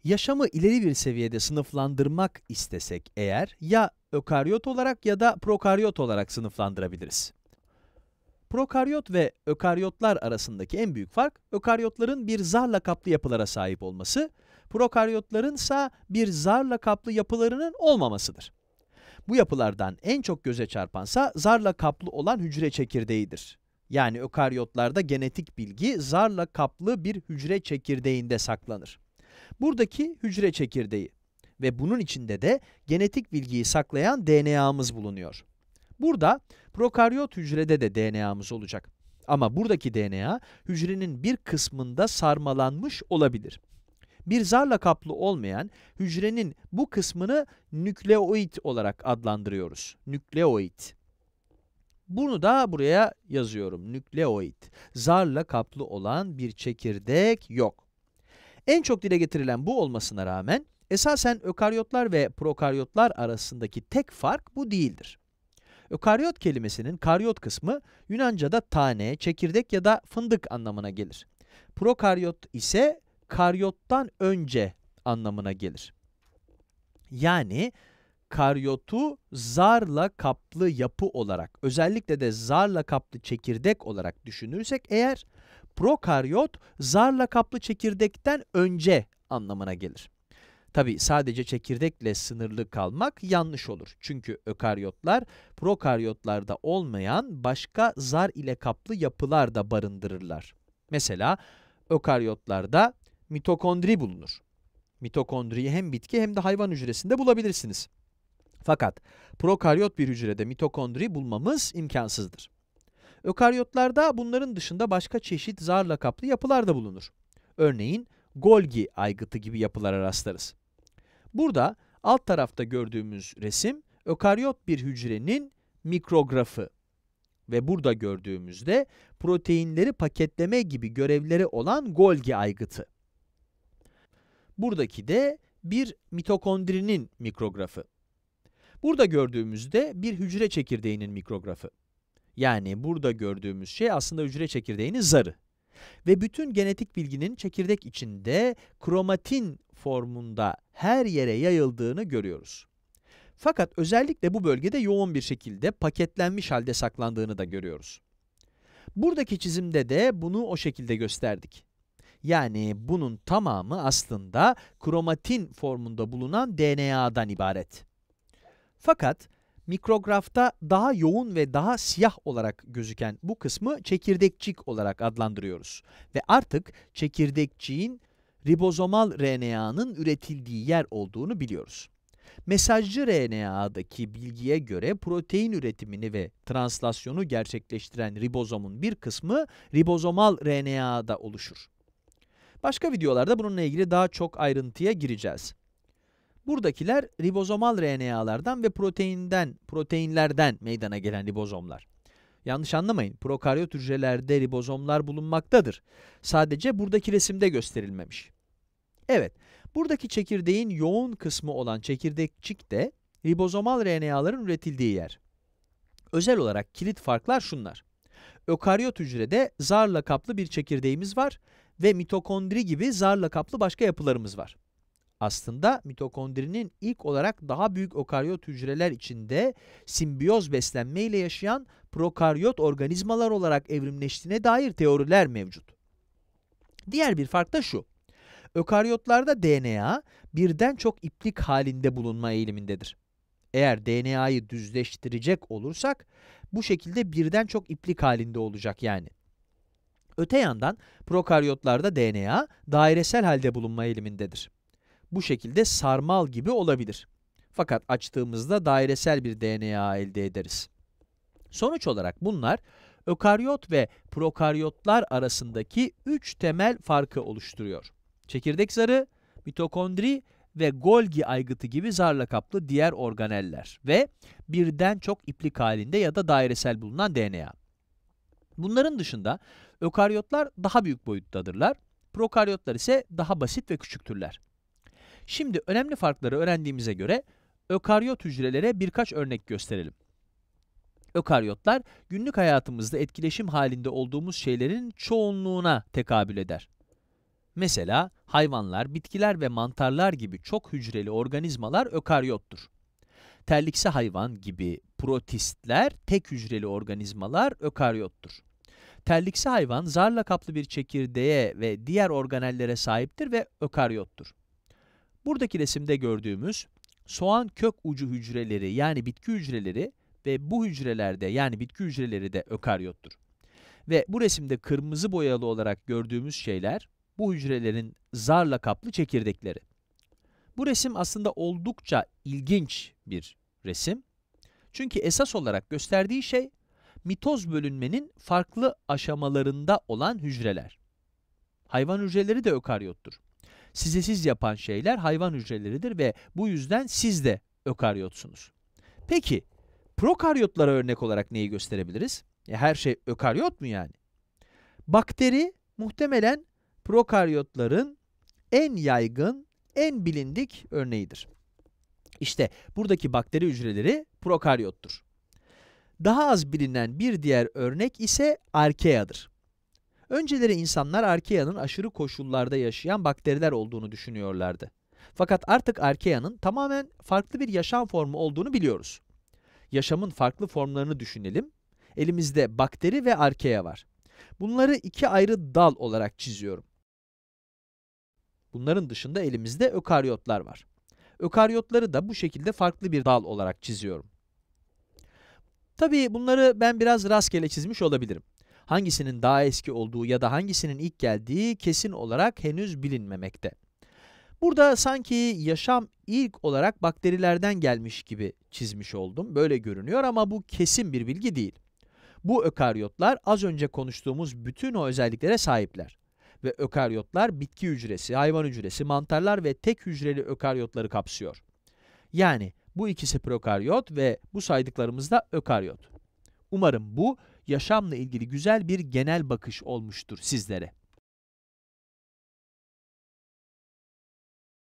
Yaşamı ileri bir seviyede sınıflandırmak istesek eğer, ya ökaryot olarak ya da prokaryot olarak sınıflandırabiliriz. Prokaryot ve ökaryotlar arasındaki en büyük fark, ökaryotların bir zarla kaplı yapılara sahip olması, prokaryotların ise bir zarla kaplı yapılarının olmamasıdır. Bu yapılardan en çok göze çarpansa zarla kaplı olan hücre çekirdeğidir. Yani ökaryotlarda genetik bilgi zarla kaplı bir hücre çekirdeğinde saklanır. Buradaki hücre çekirdeği ve bunun içinde de genetik bilgiyi saklayan DNA'mız bulunuyor. Burada prokaryot hücrede de DNA'mız olacak. Ama buradaki DNA hücrenin bir kısmında sarmalanmış olabilir. Bir zarla kaplı olmayan hücrenin bu kısmını nükleoid olarak adlandırıyoruz. Nükleoid. Bunu da buraya yazıyorum. Nükleoid. Zarla kaplı olan bir çekirdek yok. En çok dile getirilen bu olmasına rağmen, esasen ökaryotlar ve prokaryotlar arasındaki tek fark bu değildir. Ökaryot kelimesinin karyot kısmı Yunanca'da tane, çekirdek ya da fındık anlamına gelir. Prokaryot ise karyottan önce anlamına gelir. Yani karyotu zarla kaplı yapı olarak, özellikle de zarla kaplı çekirdek olarak düşünürsek eğer, prokaryot zarla kaplı çekirdekten önce anlamına gelir. Tabi sadece çekirdekle sınırlı kalmak yanlış olur. Çünkü ökaryotlar, prokaryotlarda olmayan başka zar ile kaplı yapılar da barındırırlar. Mesela ökaryotlarda mitokondri bulunur. Mitokondriyi hem bitki hem de hayvan hücresinde bulabilirsiniz. Fakat prokaryot bir hücrede mitokondri bulmamız imkansızdır. Ökaryotlarda bunların dışında başka çeşit zarla kaplı yapılar da bulunur. Örneğin Golgi aygıtı gibi yapılara rastlarız. Burada alt tarafta gördüğümüz resim ökaryot bir hücrenin mikrografı ve burada gördüğümüzde proteinleri paketleme gibi görevleri olan Golgi aygıtı. Buradaki de bir mitokondrinin mikrografı. Burada gördüğümüzde bir hücre çekirdeğinin mikrografı. Yani burada gördüğümüz şey aslında hücre çekirdeğinin zarı. Ve bütün genetik bilginin çekirdek içinde kromatin formunda her yere yayıldığını görüyoruz. Fakat özellikle bu bölgede yoğun bir şekilde paketlenmiş halde saklandığını da görüyoruz. Buradaki çizimde de bunu o şekilde gösterdik. Yani bunun tamamı aslında kromatin formunda bulunan DNA'dan ibaret. Fakat mikrografta daha yoğun ve daha siyah olarak gözüken bu kısmı çekirdekçik olarak adlandırıyoruz. Ve artık çekirdekçiğin ribozomal RNA'nın üretildiği yer olduğunu biliyoruz. Mesajcı RNA'daki bilgiye göre protein üretimini ve translasyonu gerçekleştiren ribozomun bir kısmı ribozomal RNA'da oluşur. Başka videolarda bununla ilgili daha çok ayrıntıya gireceğiz. Buradakiler ribozomal RNA'lardan ve proteinlerden meydana gelen ribozomlar. Yanlış anlamayın, prokaryot hücrelerde ribozomlar bulunmaktadır. Sadece buradaki resimde gösterilmemiş. Evet, buradaki çekirdeğin yoğun kısmı olan çekirdekçik de ribozomal RNA'ların üretildiği yer. Özel olarak kilit farklar şunlar. Ökaryot hücrede zarla kaplı bir çekirdeğimiz var ve mitokondri gibi zarla kaplı başka yapılarımız var. Aslında mitokondrinin ilk olarak daha büyük ökaryot hücreler içinde simbiyoz beslenme ile yaşayan prokaryot organizmalar olarak evrimleştiğine dair teoriler mevcut. Diğer bir fark da şu. Ökaryotlarda DNA birden çok iplik halinde bulunma eğilimindedir. Eğer DNA'yı düzleştirecek olursak bu şekilde birden çok iplik halinde olacak yani. Öte yandan prokaryotlarda DNA dairesel halde bulunma eğilimindedir. Bu şekilde sarmal gibi olabilir. Fakat açtığımızda dairesel bir DNA elde ederiz. Sonuç olarak bunlar ökaryot ve prokaryotlar arasındaki 3 temel farkı oluşturuyor. Çekirdek zarı, mitokondri ve Golgi aygıtı gibi zarla kaplı diğer organeller ve birden çok iplik halinde ya da dairesel bulunan DNA. Bunların dışında ökaryotlar daha büyük boyuttadırlar, prokaryotlar ise daha basit ve küçüktürler. Şimdi önemli farkları öğrendiğimize göre ökaryot hücrelere birkaç örnek gösterelim. Ökaryotlar günlük hayatımızda etkileşim halinde olduğumuz şeylerin çoğunluğuna tekabül eder. Mesela hayvanlar, bitkiler ve mantarlar gibi çok hücreli organizmalar ökaryottur. Terlikse hayvan gibi protistler tek hücreli organizmalar ökaryottur. Terlikse hayvan zarla kaplı bir çekirdeğe ve diğer organellere sahiptir ve ökaryottur. Buradaki resimde gördüğümüz soğan kök ucu hücreleri yani bitki hücreleri ve bu hücrelerde yani bitki hücreleri de ökaryottur. Ve bu resimde kırmızı boyalı olarak gördüğümüz şeyler bu hücrelerin zarla kaplı çekirdekleri. Bu resim aslında oldukça ilginç bir resim. Çünkü esas olarak gösterdiği şey mitoz bölünmenin farklı aşamalarında olan hücreler. Hayvan hücreleri de ökaryottur. Sizi siz yapan şeyler hayvan hücreleridir ve bu yüzden siz de ökaryotsunuz. Peki, prokaryotlara örnek olarak neyi gösterebiliriz? Her şey ökaryot mu yani? Bakteri muhtemelen prokaryotların en yaygın, en bilindik örneğidir. İşte buradaki bakteri hücreleri prokaryottur. Daha az bilinen bir diğer örnek ise arkeadır. Önceleri insanlar arkeanın aşırı koşullarda yaşayan bakteriler olduğunu düşünüyorlardı. Fakat artık arkeanın tamamen farklı bir yaşam formu olduğunu biliyoruz. Yaşamın farklı formlarını düşünelim. Elimizde bakteri ve arkea var. Bunları iki ayrı dal olarak çiziyorum. Bunların dışında elimizde ökaryotlar var. Ökaryotları da bu şekilde farklı bir dal olarak çiziyorum. Tabii bunları ben biraz rastgele çizmiş olabilirim. Hangisinin daha eski olduğu ya da hangisinin ilk geldiği kesin olarak henüz bilinmemekte. Burada sanki yaşam ilk olarak bakterilerden gelmiş gibi çizmiş oldum. Böyle görünüyor ama bu kesin bir bilgi değil. Bu ökaryotlar az önce konuştuğumuz bütün o özelliklere sahipler. Ve ökaryotlar bitki hücresi, hayvan hücresi, mantarlar ve tek hücreli ökaryotları kapsıyor. Yani bu ikisi prokaryot ve bu saydıklarımız da ökaryot. Umarım bu yaşamla ilgili güzel bir genel bakış olmuştur sizlere.